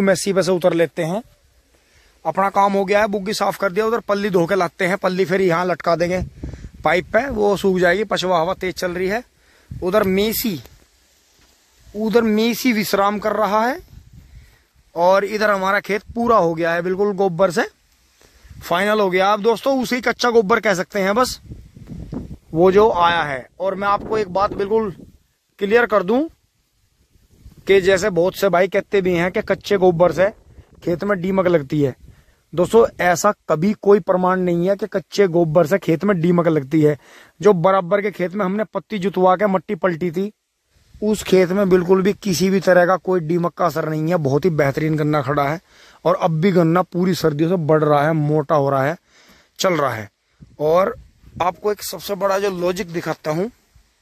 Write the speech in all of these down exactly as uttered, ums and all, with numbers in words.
मैसी पे से उतर लेते हैं। अपना काम हो गया है, बुग्गी साफ कर दिया। उधर पल्ली धो के लाते हैं, पल्ली फिर यहाँ लटका देंगे पाइप पे, वो सूख जाएगी। पछवा हवा तेज चल रही है। उधर मेसी उधर मेसी विश्राम कर रहा है और इधर हमारा खेत पूरा हो गया है, बिल्कुल गोबर से फाइनल हो गया। आप दोस्तों उसी कच्चा गोबर कह सकते हैं बस, वो जो आया है। और मैं आपको एक बात बिल्कुल क्लियर कर दूं कि जैसे बहुत से भाई कहते भी हैं कि कच्चे गोबर से खेत में दीमक लगती है। दोस्तों ऐसा कभी कोई प्रमाण नहीं है कि कच्चे गोबर से खेत में दीमक लगती है। जो बराबर के खेत में हमने पत्ती जुतवा के मट्टी पलटी थी, उस खेत में बिल्कुल भी किसी भी तरह का कोई दीमक का असर नहीं है। बहुत ही बेहतरीन गन्ना खड़ा है और अब भी गन्ना पूरी सर्दियों से बढ़ रहा है, मोटा हो रहा है, चल रहा है। और आपको एक सबसे बड़ा जो लॉजिक दिखाता हूं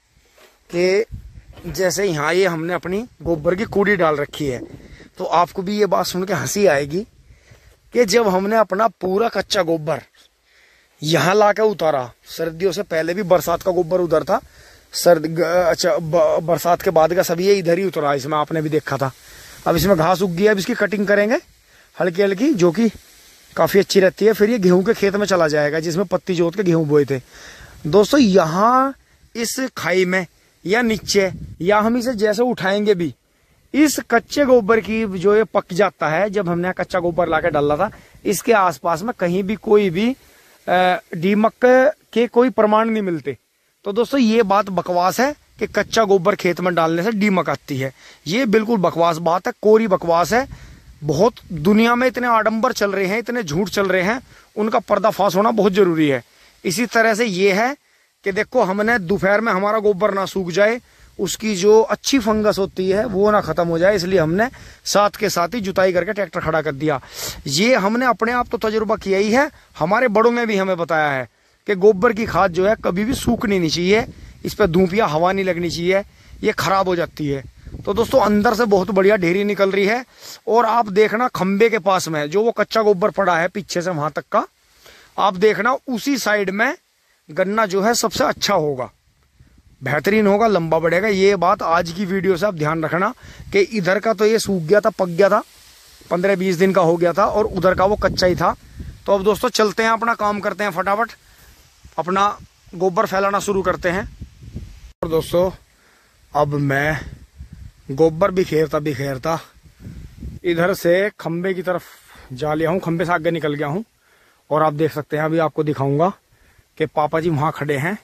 कि जैसे यहाँ ये हमने अपनी गोबर की कूड़ी डाल रखी है, तो आपको भी ये बात सुन के हंसी आएगी कि जब हमने अपना पूरा कच्चा गोबर यहाँ लाके उतारा, सर्दियों से पहले भी बरसात का गोबर उधर था, सर्द अच्छा बरसात के बाद का सभी ये इधर ही उतरा, इसमें आपने भी देखा था। अब इसमें घास उग गई है, अब इसकी कटिंग करेंगे हल्की हल्की, जो कि काफी अच्छी रहती है। फिर ये गेहूं के खेत में चला जाएगा जिसमें पत्ती जोत के गेहूं बोए थे। दोस्तों यहाँ इस खाई में या नीचे, या हम इसे जैसे उठाएंगे भी, इस कच्चे गोबर की जो ये पक जाता है, जब हमने कच्चा गोबर लाके डाला था, इसके आसपास में कहीं भी कोई भी दीमक के कोई प्रमाण नहीं मिलते। तो दोस्तों ये बात बकवास है कि कच्चा गोबर खेत में डालने से दीमक आती है। ये बिल्कुल बकवास बात है, कोरी बकवास है। बहुत दुनिया में इतने आडंबर चल रहे हैं, इतने झूठ चल रहे हैं, उनका पर्दाफाश होना बहुत जरूरी है। इसी तरह से ये है कि देखो हमने दोपहर में हमारा गोबर ना सूख जाए, उसकी जो अच्छी फंगस होती है वो ना खत्म हो जाए, इसलिए हमने साथ के साथ ही जुताई करके ट्रैक्टर खड़ा कर दिया। ये हमने अपने आप तो तजुर्बा किया ही है, हमारे बड़ों ने भी हमें बताया है कि गोबर की खाद जो है कभी भी सूखनी नहीं चाहिए, इस पर धूप या हवा नहीं लगनी चाहिए, ये खराब हो जाती है। तो दोस्तों अंदर से बहुत बढ़िया ढेरी निकल रही है। और आप देखना खंबे के पास में जो वो कच्चा गोबर पड़ा है पीछे से वहां तक का, आप देखना उसी साइड में गन्ना जो है सबसे अच्छा होगा, बेहतरीन होगा, लंबा बढ़ेगा। ये बात आज की वीडियो से आप ध्यान रखना कि इधर का तो ये सूख गया था, पक गया था, पंद्रह बीस दिन का हो गया था, और उधर का वो कच्चा ही था। तो अब दोस्तों चलते हैं, अपना काम करते हैं, फटाफट अपना गोबर फैलाना शुरू करते हैं। और दोस्तों अब मैं गोबर बिखेरता बिखेरता इधर से खंबे की तरफ जा लिया हूँ, खंबे से आगे निकल गया हूँ। और आप देख सकते हैं, अभी आपको दिखाऊंगा कि पापा जी वहां खड़े हैं।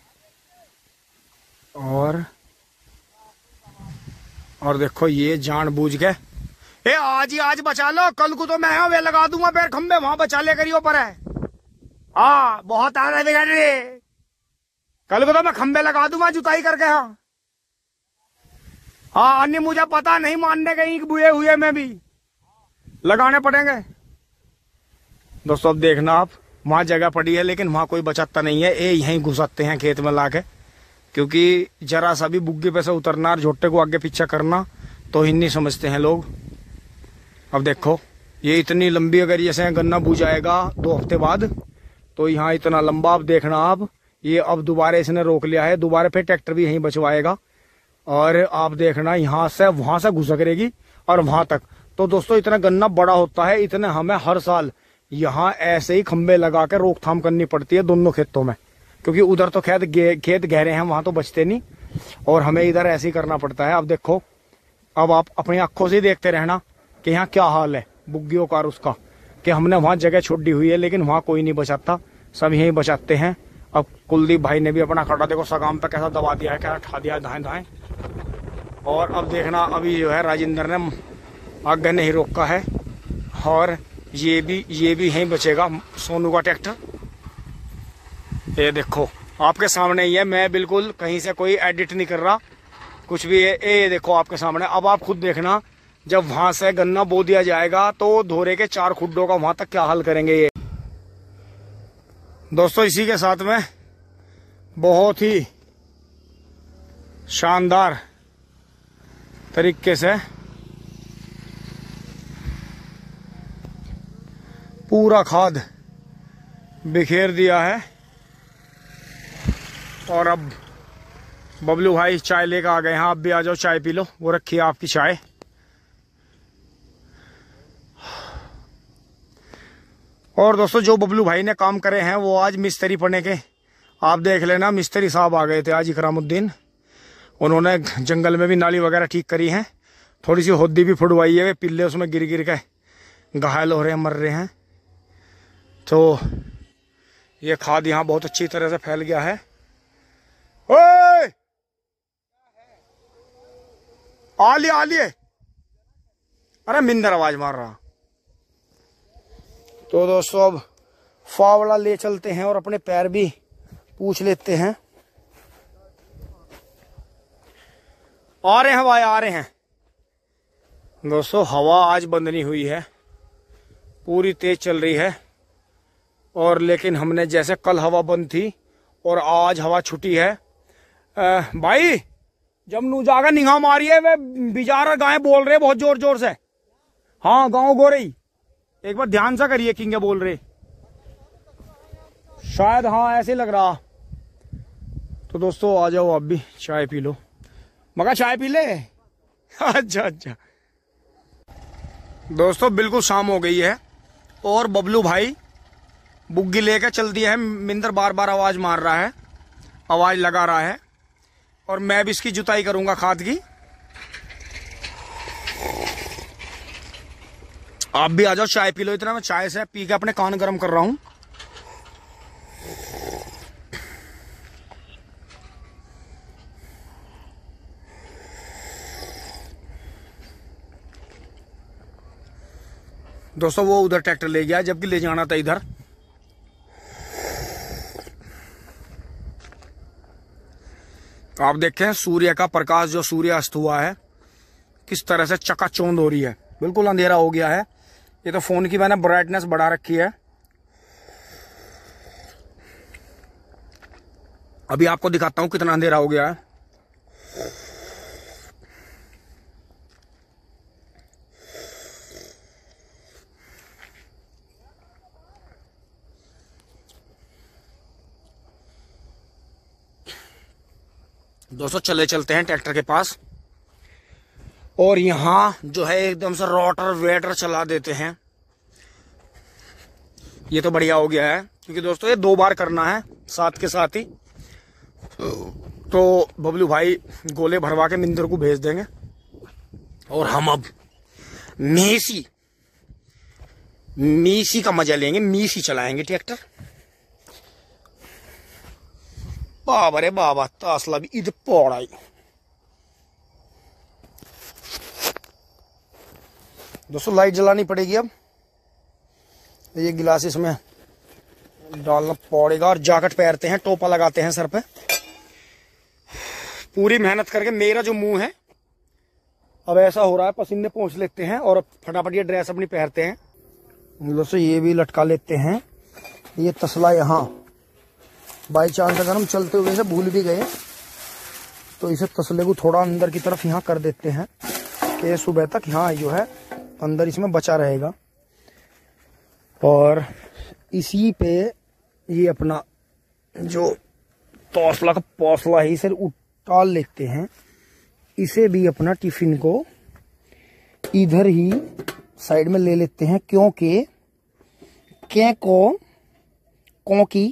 और और देखो ये जानबूझ के, ए आज ही आज बचा लो, कल को तो मैं वे लगा दूंगा फिर खंबे, वहां बचा ले करियो पर है। हाँ बहुत आ रहे बिगड़, कल को तो मैं खंबे लगा दूंगा जुताई करके। हाँ हाँ अन्य मुझे पता नहीं, मानने के बुए हुए में भी लगाने पड़ेंगे। दोस्तों अब देखना आप, वहां जगह पड़ी है लेकिन वहां कोई बचाता नहीं है, ये यहीं घुसाते हैं खेत में लाके, क्योंकि जरा सा भी बुग्गे पे से उतरना और झोटे को आगे पीछे करना तो ही नहीं समझते हैं लोग। अब देखो ये इतनी लंबी, अगर जैसे गन्ना बूझ जाएगा दो हफ्ते बाद, तो यहाँ इतना लंबा, अब देखना आप, ये अब दोबारा इसने रोक लिया है, दोबारा फिर ट्रैक्टर भी यहीं बचवाएगा। और आप देखना यहाँ से वहां से घुसक रहेगी और वहां तक। तो दोस्तों इतना गन्ना बड़ा होता है, इतने हमें हर साल यहाँ ऐसे ही खंबे लगा कर रोकथाम करनी पड़ती है दोनों खेतों में, क्योंकि उधर तो खेत खेत गहरे हैं, वहां तो बचते नहीं, और हमें इधर ऐसे ही करना पड़ता है। अब देखो, अब आप अपनी आंखों से देखते रहना कि यहाँ क्या हाल है बुग्गियों का, उसका कि हमने वहां जगह छोड़ी हुई है लेकिन वहां कोई नहीं बचाता, सब यहीं बचाते हैं। अब कुलदीप भाई ने भी अपना खड़ा देखो सगाम पे कैसा दबा दिया है, कैसा ठा दिया है दाएं दाएं। और अब देखना अभी जो है राजेंद्र ने आगे नहीं रोका है, और ये भी ये भी यहीं बचेगा, सोनू का ट्रैक्टर। ये देखो आपके सामने ही है, मैं बिल्कुल कहीं से कोई एडिट नहीं कर रहा कुछ भी है, ये देखो आपके सामने। अब आप खुद देखना, जब वहां से गन्ना बो दिया जाएगा तो धोरे के चार खुड्डों का वहां तक क्या हाल करेंगे ये। दोस्तों इसी के साथ में बहुत ही शानदार तरीके से पूरा खाद बिखेर दिया है। और अब बबलू भाई चाय लेकर आ गए हैं, आप भी आ जाओ चाय पी लो, वो रखी है आपकी चाय। और दोस्तों जो बबलू भाई ने काम करे हैं वो आज मिस्त्री पड़ने के, आप देख लेना, मिस्त्री साहब आ गए थे आज इकरामुद्दीन। उन्होंने जंगल में भी नाली वगैरह ठीक करी है, थोड़ी सी होद्दी भी फुड़वाई है, वे पिल्ले उसमें गिर गिर के घायल हो रहे हैं, मर रहे हैं। तो ये खाद यहाँ बहुत अच्छी तरह से फैल गया है। ओए आलिए आलिए, अरे मिंदर आवाज मार रहा। तो दोस्तों अब फावड़ा ले चलते हैं और अपने पैर भी पूछ लेते हैं। आ रहे हैं भाई, आ रहे हैं। दोस्तों हवा आज बंद नहीं हुई है, पूरी तेज चल रही है। और लेकिन हमने जैसे कल हवा बंद थी और आज हवा छुटी है। आ, भाई जब नू जाकर निगाह मारी है, वे बिचारा गाय बोल रहे बहुत जोर जोर से। हाँ गाँव गो रही, एक बार ध्यान से करिए किंगे बोल रहे शायद, हाँ ऐसे लग रहा। तो दोस्तों आ जाओ, आप भी चाय पी लो। मगर चाय पी ले। अच्छा अच्छा दोस्तों बिल्कुल शाम हो गई है और बबलू भाई बुग्गी लेकर चल दिया है। मिंदर बार बार आवाज मार रहा है, आवाज लगा रहा है, और मैं भी इसकी जुताई करूंगा खाद की। आप भी आ जाओ, चाय पी लो। इतना मैं चाय से पी के अपने कान गर्म कर रहा हूं। दोस्तों वो उधर ट्रैक्टर ले गया जबकि ले जाना था इधर। आप देखें सूर्य का प्रकाश, जो सूर्य अस्त हुआ है किस तरह से चकाचौंध हो रही है, बिल्कुल अंधेरा हो गया है। ये तो फोन की मैंने ब्राइटनेस बढ़ा रखी है। अभी आपको दिखाता हूं कितना अंधेरा हो गया है। दोस्तों चले चलते हैं ट्रैक्टर के पास और यहां जो है एकदम से रोटर वेटर चला देते हैं। ये तो बढ़िया हो गया है, क्योंकि दोस्तों ये दो बार करना है साथ के साथ ही। तो बबलू भाई गोले भरवा के मिंदर को भेज देंगे और हम अब मेसी मीसी का मजा लेंगे, मीसी चलाएंगे ट्रैक्टर। बाबा रे बाबा, तासला भी इधर पौड़ाई। दोस्तों लाइट जलानी पड़ेगी अब, ये गिलास इसमें डालना पड़ेगा और जैकेट पहनते हैं, टोपा लगाते हैं सर पे। पूरी मेहनत करके मेरा जो मुंह है अब ऐसा हो रहा है, पसीने पहुंच लेते हैं और फटाफट ये ड्रेस अपनी पहनते हैं। दोस्तों ये भी लटका लेते हैं। ये तसला यहाँ बाई चांस अगर हम चलते हुए से भूल भी गए तो इसे तसले को थोड़ा अंदर की तरफ यहाँ कर देते हैं कि सुबह तक यहाँ जो है अंदर इसमें बचा रहेगा। और इसी पे ये अपना जो तौसला का पौसला है इसे उतार लेते हैं। इसे भी अपना टिफिन को इधर ही साइड में ले लेते हैं, क्योंकि क्या को क्योंकि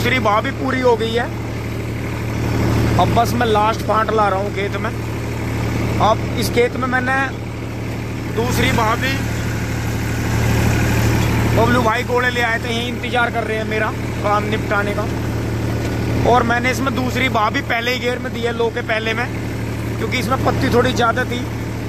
दूसरी बाह भी पूरी हो गई है। अब बस मैं लास्ट फांट ला रहा हूँ खेत में। अब इस खेत में मैंने दूसरी बाह भी बबलू भाई घोड़े ले आए थे, यही इंतजार कर रहे हैं मेरा काम निपटाने का। और मैंने इसमें दूसरी बाह भी पहले ही गेयर में दी है, लो के पहले में, क्योंकि इसमें पत्ती थोड़ी ज्यादा थी।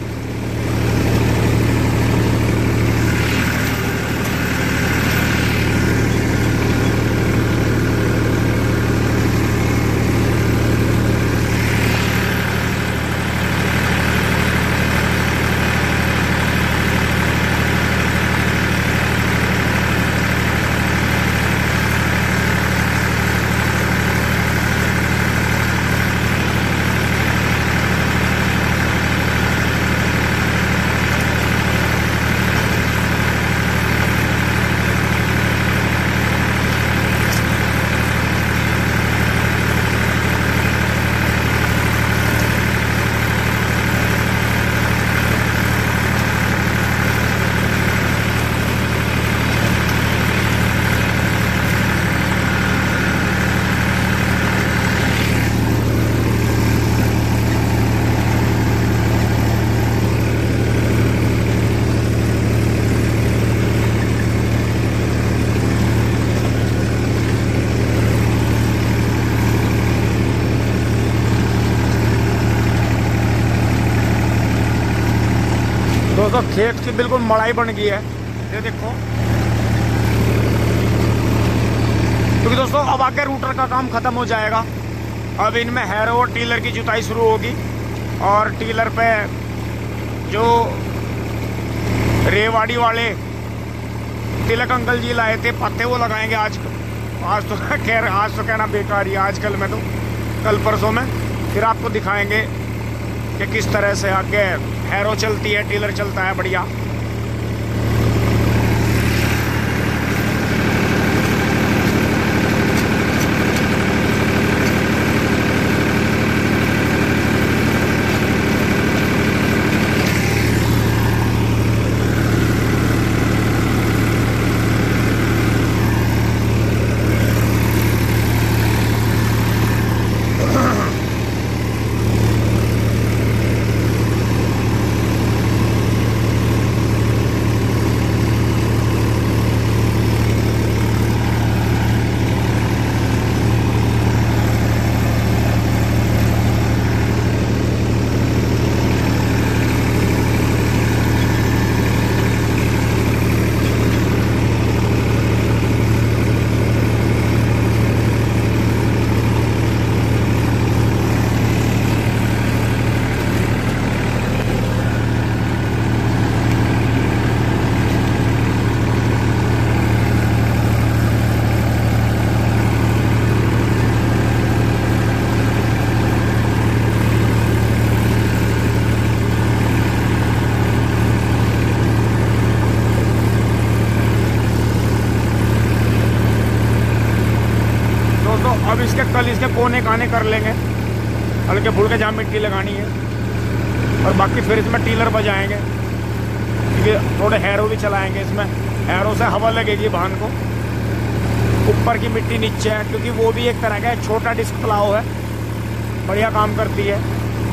दोस्तों खेत की बिल्कुल मड़ाई बन गई है, ये देखो। क्योंकि दोस्तों अब आगे रूटर का काम खत्म हो जाएगा। अब इनमें हैरो और टीलर की जुताई शुरू होगी। और टीलर पे जो रेवाड़ी वाले तिलक अंकल जी लाए थे पत्ते, वो लगाएंगे आज। आज तो खैर आज तो कहना बेकार ही, आजकल में तो कल परसों में फिर आपको दिखाएंगे कि किस तरह से आगे हैरो चलती है, टीलर चलता है बढ़िया। अब इसके कल इसके कोने काने कर लेंगे, हल्के फुल्के जहाँ मिट्टी लगानी है। और बाकी फिर इसमें टीलर बजाएंगे, क्योंकि थोड़े हैरो भी चलाएंगे इसमें। हैरो से हवा लगेगी वाहन को। ऊपर की मिट्टी नीचे है, क्योंकि वो भी एक तरह का छोटा डिस्क प्लाव है, बढ़िया काम करती है।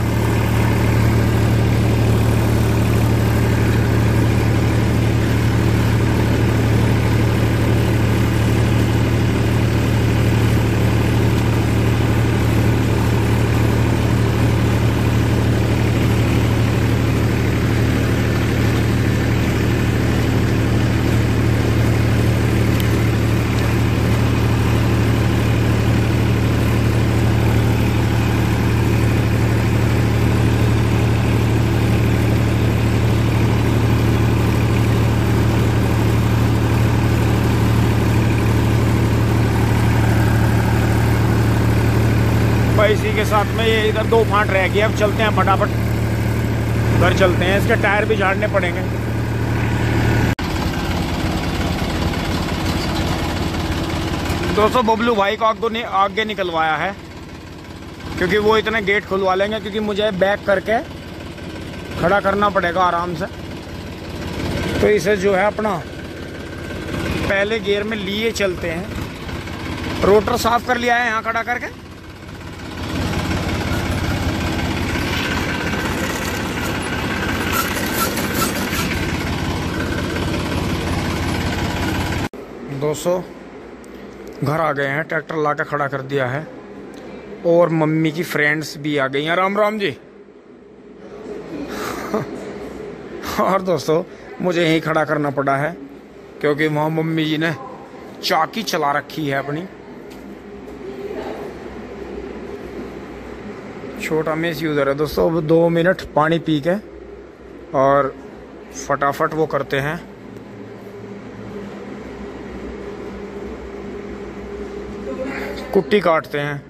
इसी के साथ में ये इधर दो फांट रह गए। अब चलते हैं फटाफट घर चलते हैं, इसके टायर भी झाड़ने पड़ेंगे। दोस्तों बबलू भाई को आगे आगे निकलवाया है, क्योंकि वो इतने गेट खुलवा लेंगे, क्योंकि मुझे बैक करके खड़ा करना पड़ेगा आराम से। तो इसे जो है अपना पहले गियर में लिए चलते हैं। रोटर साफ कर लिया है यहाँ खड़ा करके। दोस्तों घर आ गए हैं, ट्रैक्टर ला के खड़ा कर दिया है और मम्मी की फ्रेंड्स भी आ गई हैं। राम राम जी। और दोस्तों मुझे यहीं खड़ा करना पड़ा है क्योंकि वहाँ मम्मी जी ने चाकी चला रखी है अपनी। छोटा मेसी उधर है दोस्तों। अब दो मिनट पानी पी के और फटाफट वो करते हैं, कुट्टी काटते हैं।